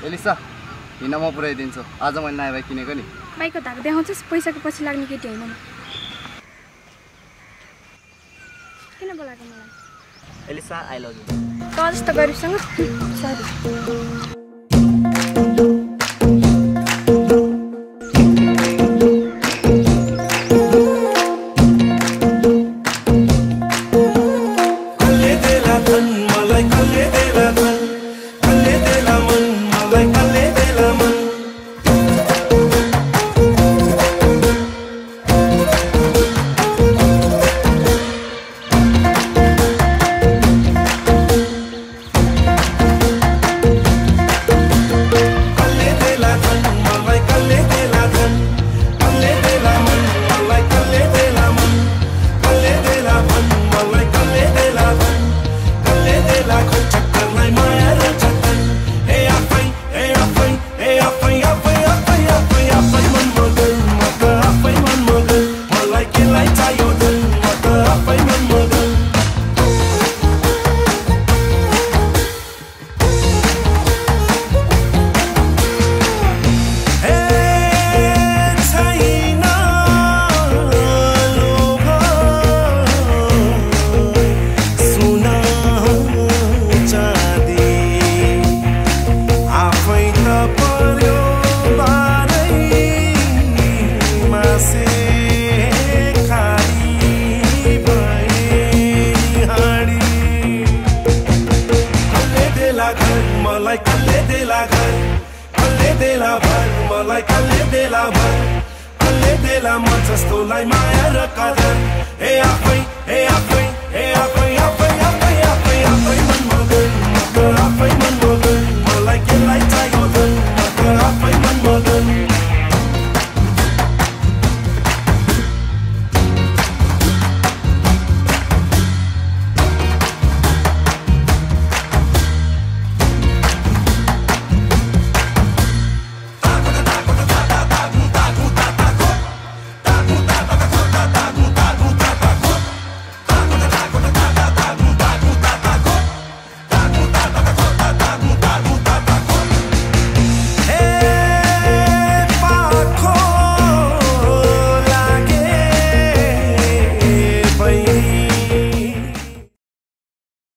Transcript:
Elisa हिँड म पुऱ्याइदिन्छु आज मैले नयाँ बाइक किनेको नि बाइकको धाक देखाउँछस् पैसाको पछि लाग्ने केटी होइन म किन बोलाएको मलाई एलिसा आई लभ यु त जस्तो गरिबसँग सरी जस्तोलाई माया र कदर ए आफै